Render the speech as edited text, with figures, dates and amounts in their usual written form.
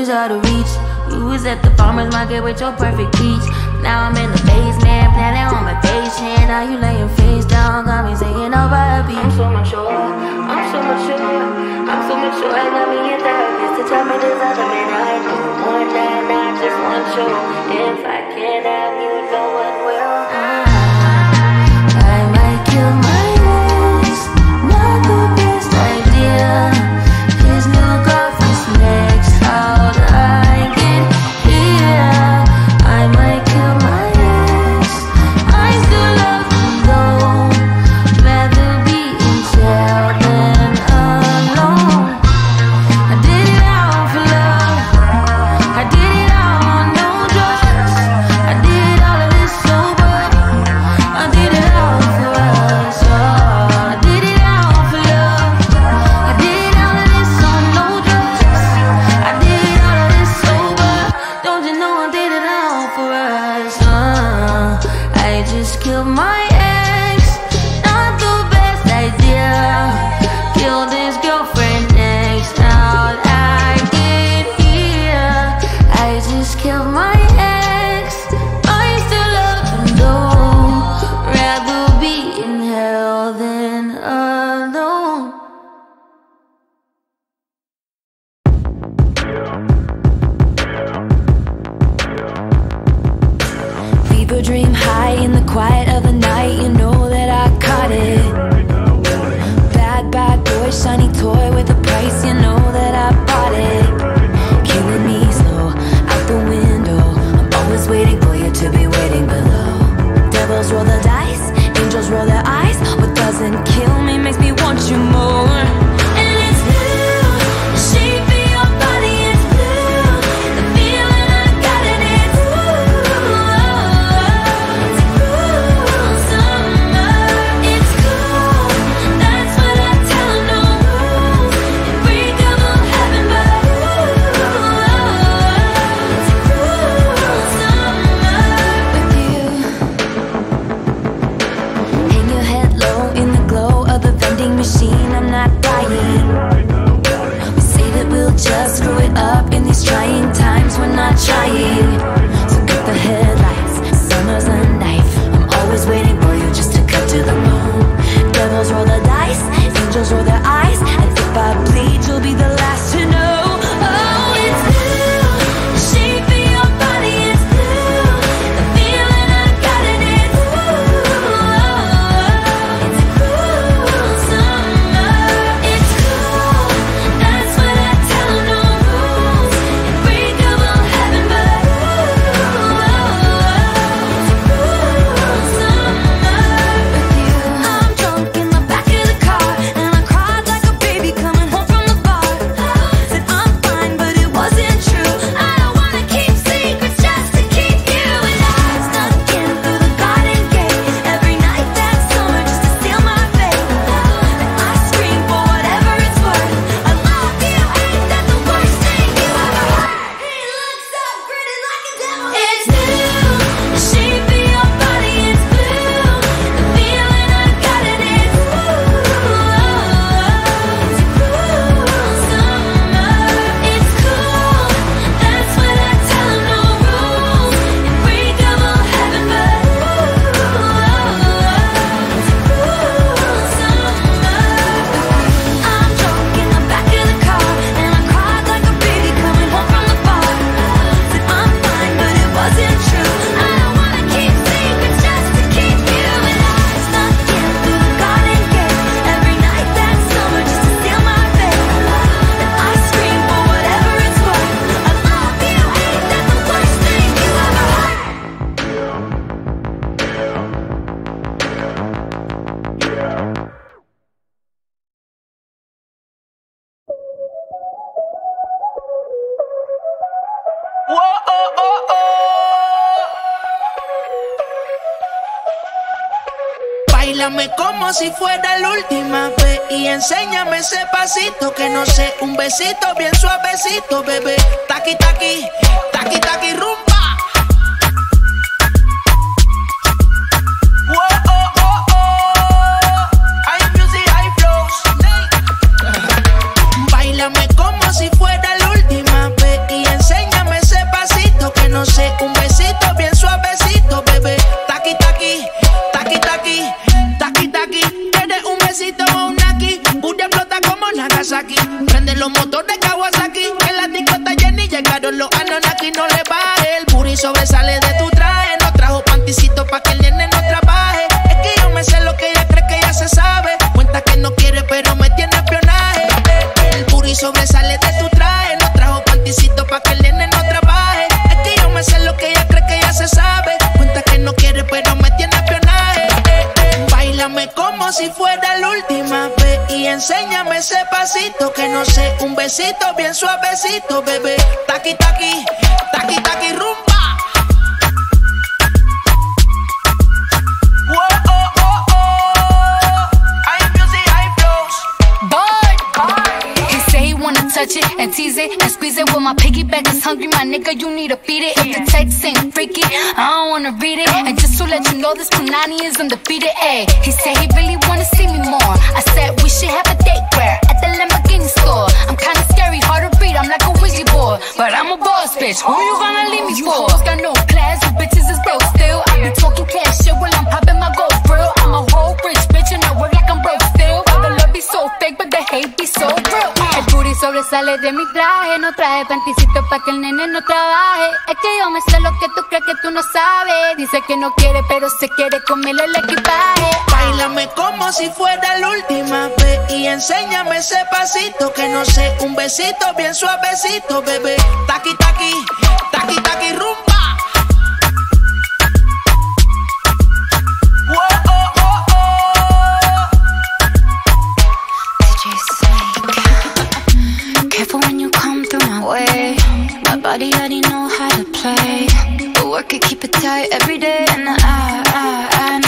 was out of reach. You was at the farmer's market with your perfect peach. Now I'm in the basement, planning on my patient. Now you laying face down, got me singing over a beat. I'm so mature, I'm so mature, I'm so mature. I got me a therapist to tell me there's other men I know more than I just want you. If I can't have you, no one will. I might kill my ex, not the best idea. His new girlfriend's next, how'd I get here? I might kill my ex, I still love him though. Rather be in jail than alone. I did it all for love, I did it all on no drugs. I did all of this sober, I did it all for us. I did it all for love, I did all of this on no drugs. I did all of this sober, don't you know I did it all for us. I just killed my ex, not the best idea. Killed his girlfriend next, how'd I get here? I just killed my ex, I still love him though. Rather be in hell than alone. Fever dream high in the quiet of the night. You know that I caught it. Bad, bad boy, shiny toy with a price. You know that I bought it. Killing me slow, out the window. I'm always waiting for you to be waiting below. Devils roll the dice, angels roll their eyes. What doesn't kill me makes me want you more. And it's blue, the shape of your body is blue. The feeling I got in it, it's a cruel summer. It's cool, that's what I tell 'em, no rules. Unbreakable heaven, but it's a cruel summer with you. Hang your head low in the glow of the vending machine. I'm not dying. We say that we'll just screw it up in these trying times. We're not trying. So cut the headlights, summer's a knife. I'm always waiting for you just to cut to the bone. Devils roll the dice, angels roll their eyes. And if I bleed, you'll be the last to know. Oh, it's blue, the shape of your body is blue. The feeling I got in it, it's a cruel summer. It's cool, that's what I tell 'em, no rules. Unbreakable heaven, but it's a cruel summer with you. I'm drunk in the back of the car, and I cried like a baby coming home from the bar. Said I'm fine, but it wasn't true. I don't wanna keep secrets just to keep you alive. Snuck in through the garden gate every night that summer just to steal my fate. And I scream for whatever it's worth. I love you, ain't that the worst thing you ever heard? He looks so gritty like a devil. It's blue, the shape of your body is blue. The feeling I got in it, it's a cruel summer. It's cool, that's what I tell 'em, no rules. Unbreakable heaven, but it's a cruel summer. I'm drunk in the back of the car, and I cried like a baby coming home from the bar. Said I'm fine, but it wasn't true. I don't wanna keep secrets just to keep you alive. Snuck in through the garden gate every night that summer just to steal my fate. And I scream for whatever it's worth. I love you, ain't that the worst thing you ever heard? Whoa, oh, oh, oh. Báilame como si fuera la última vez y enséñame ese pasito que no sé, un besito bien suavecito, bebé. Taqui, taqui, taqui, taqui, rumba. Whoa, oh, oh, oh. High music, high flows. Báilame como si fuera la última vez y enséñame los motores Kawasaki. En la discota Jenny llegaron los Anonaki. No le baje, el booty sobresale de tu traje. No trajo panticito pa' que el nene no trabaje. Es que yo me sé lo que ella cree que ya se sabe. Cuenta que no quiere pero me tiene espionaje. El booty sobresale de tu traje. No trajo panticito pa' que el nene no trabaje. Es que yo me sé lo que ella cree que ya se sabe. Cuenta que no quiere pero me tiene espionaje. Báilame como si fuera la última vez y enséñame ese pasito que no sé, un besito bien suavecito, bebé. Taqui, taqui, taqui, taqui, rumba. Touch it and tease it and squeeze it. When my piggyback is hungry, my nigga, you need to feed it. If the text ain't freaky, I don't wanna read it. And just to let you know, this Punani is undefeated. Ayy, he said he really wanna see me more. I said we should have a date where at the Lamborghini store. I'm kinda scary, hard to read, I'm like a Ouija board, but I'm a boss bitch. Who you gonna leave me for? You got no class, you bitches is broke still. I be talking cash shit while I'm popping my gold grill. I'm a whole rich bitch and I work like I'm broke still. The love be so fake, but the hate be so real. El booty sobresale de mi traje. No traje panticito pa' que el nene no trabaje. Es que yo me sé lo que tú crees que tú no sabes. Dice que no quiere, pero se quiere comerle el equipaje. Báilame como si fuera la última vez y enséñame ese pasito que no sé, un besito bien suavecito, bebé. Taqui, taqui, taqui, taqui, rumba. Careful when you come through my way. My body already know how to play. But work it, keep it tight every day. And I